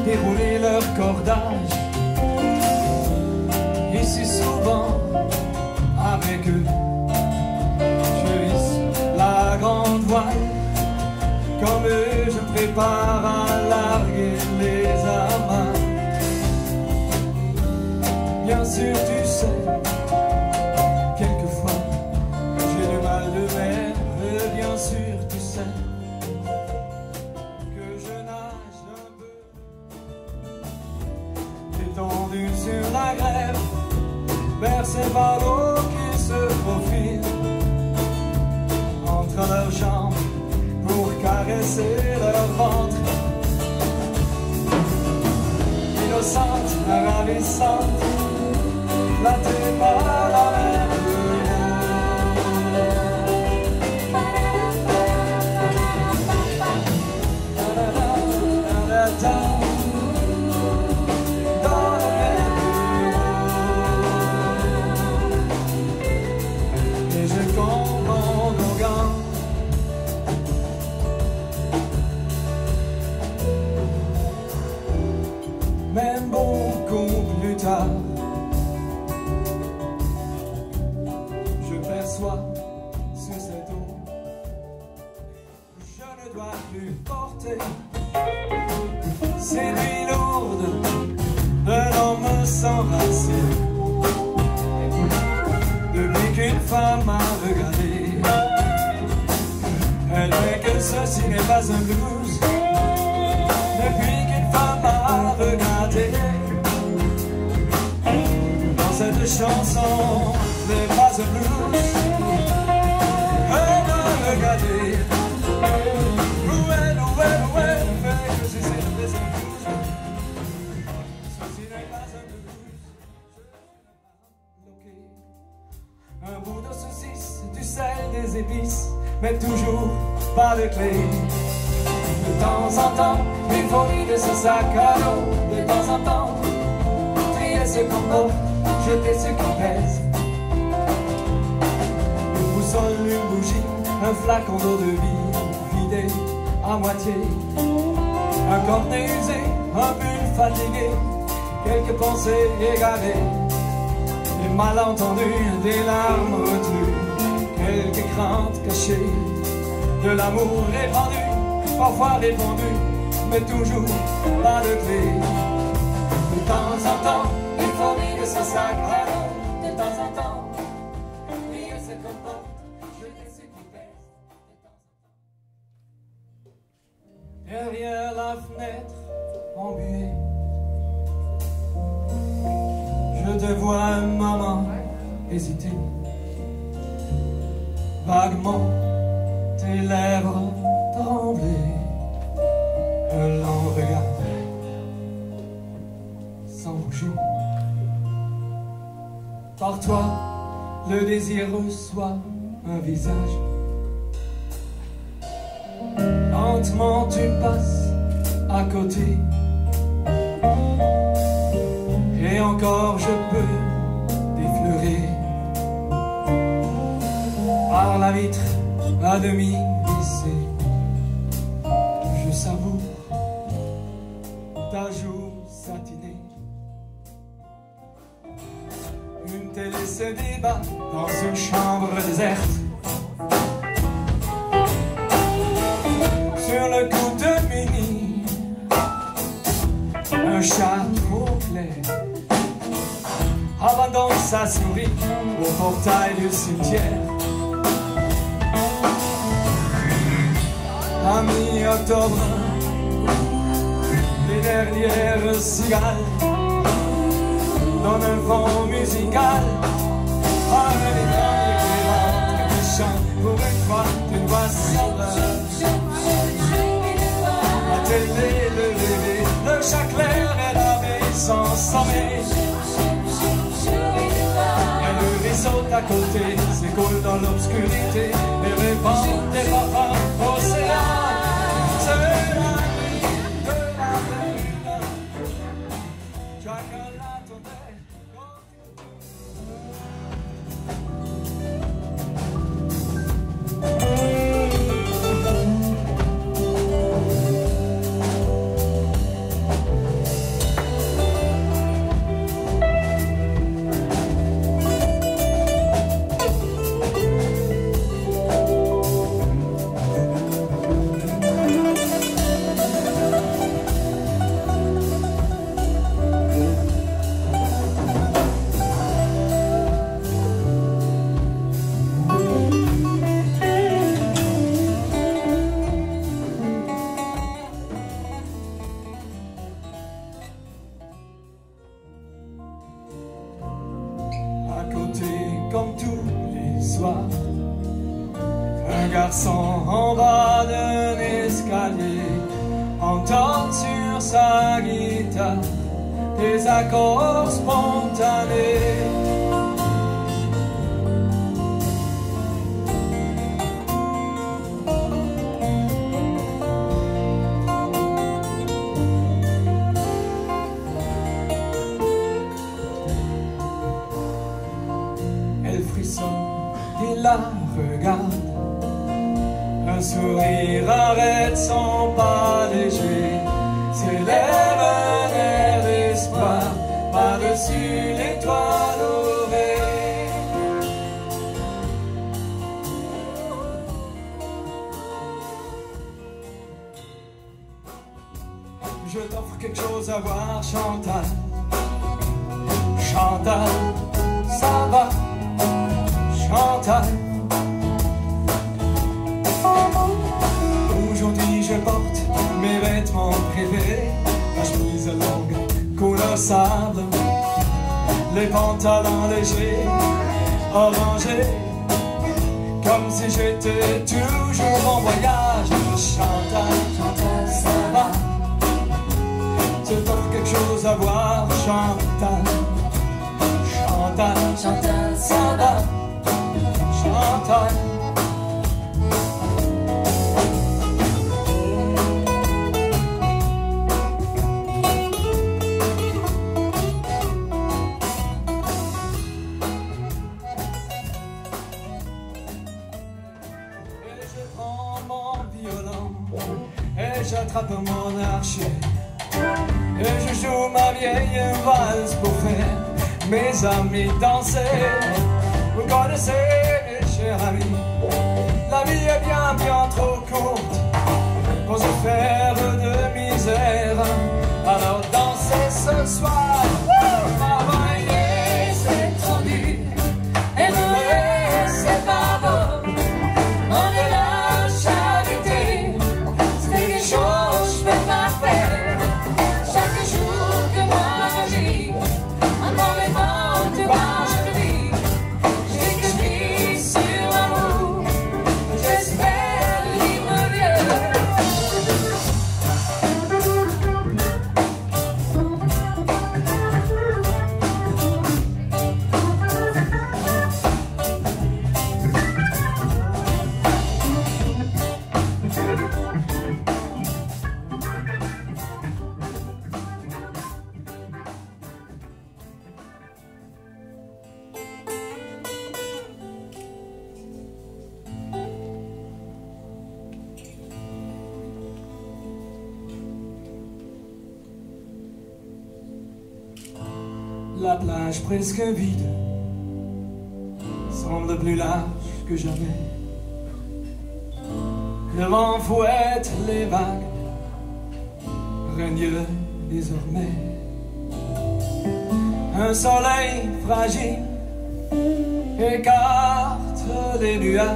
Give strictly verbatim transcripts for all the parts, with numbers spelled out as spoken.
dérouler leur cordage. Et si souvent avec eux je hisse la grande voile, comme eux je prépare à larguer les amarres. Bien sûr tu sais, quelquefois j'ai le mal de mer, bien sûr tu sais que je nage un peu étendu sur la grève, bercé par l'eau qui se profile entre leurs jambes pour caresser leur ventre. Innocente, ravissante, flattée par la mer. Même beaucoup plus tard, je perçois sur cette eau, je ne dois plus porter ces nuits lourdes d'un homme sans racine. Depuis qu'une femme m'a regardé, elle fait que ceci n'est pas un blues. Depuis qu'une femme m'a regardé, dans cette chanson n'est pas un blues. Elle m'a regardé, où elle, où elle, où elle, fait que ceci n'est pas un blues. Ceci n'est pas un blues. Un bout de saucisse, du sel, des épices, mais toujours pas de clé. De temps en temps, une folie de ce sac à dos. De temps en temps, trier ce qu'on porte, jeter ce qui pèse. Une boussole, une bougie, un flacon d'eau de vie vidé à moitié. Un cornet usé, un bulle fatigué, quelques pensées égarées. Des malentendus, des larmes retenues, quelques craintes cachées. De l'amour répandu, parfois répondu, mais toujours pas de clé. De temps en temps, une folie de ce sac à dos. De temps en temps, oublier ce qu'on porte, jeter ce qui pèse. Derrière la fenêtre embuée, je te vois, maman, hésiter. Vaguement, tes lèvres trembler, un lent regard sans bouger. Par toi, le désir reçoit un visage. Lentement tu passes à côté, et encore je peux t'effleurer. Par la vitre à demi baissée, je savoure ta joue satinée. Une télé se débat dans une chambre déserte. Sur le coup de minuit, un chat trop clair abandonne sa souris au portail du cimetière. À mi-octobre, les dernières cigales donnent un fond musical. Ah, les derniers qui rentrent, qui chantent pour une fois d'une voix sauvage. La télé, le bébé, le chat clair et la veille sans sommeil. Et le ruisseau à côté s'écoule dans l'obscurité et répand des parfums océans. C'est la nuit de la lune, chacun l'attendait. garçon en bas d'un escalier entend sur sa guitare des accords spontanés. Elle frissonne, il la regarde. Un sourire arrête son pas léger, s'élève un air d'espoir par-dessus l'étoile dorée. Je t'offre quelque chose à voir, Chantal. Chantal, ça va, Chantal. Aujourd'hui je porte mes vêtements préférés, ma chemise longue, couleur sable, les pantalons légers, orangés, comme si j'étais toujours en voyage. Chantal, Chantal, ça va, je t'offre quelque chose à voir, Chantal. Chantal, Chantal, ça va, Chantal. Et j'attrape mon archer et je joue ma vieille valse pour faire mes amis danser. Vous connaissez, mes chers amis, la vie est bien bien trop courte pour se faire de misère. Alors dansez ce soir, travailler c'est trop dur, aimer c'est pas beau, on est là. La plage presque vide semble plus large que jamais. Le vent fouette les vagues, règne désormais. Un soleil fragile écarte les nuages.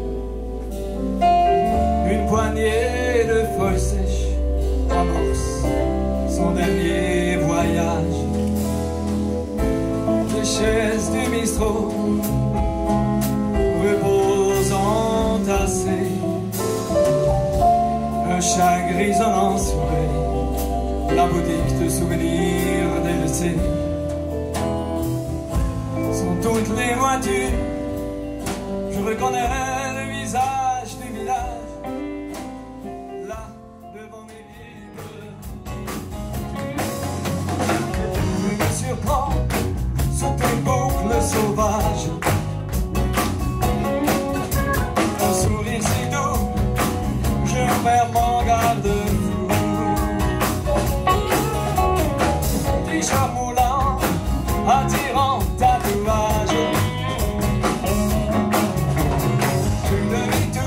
Une poignée de feuilles sèches amorce son dernier voyage. Les chaises du bistrot reposent entassées, un chat grisonnant surveille la boutique de souvenirs délaissés. Sont toutes les voitures, je reconnais le visage du village, là devant mes livres. Je me surprends sous tes boucles sauvages, un sourire si doux, je perds mon garde-fou. T-shirt moulant, attirant tatouage, tu ne vis tout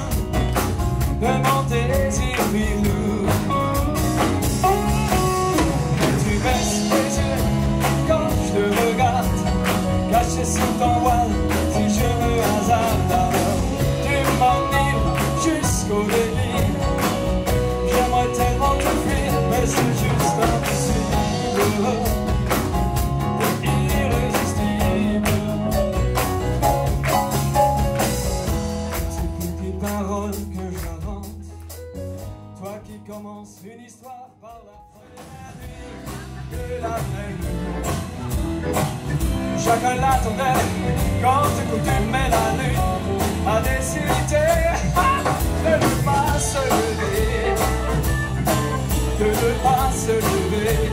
une histoire par la fin de la nuit. Chacun l'attendait quand écoutait la lune a décidé de ne pas se lever, de ne pas se lever,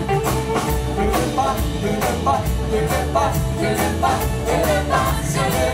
de ne pas, de ne pas, de ne pas, de ne pas, de ne pas se lever.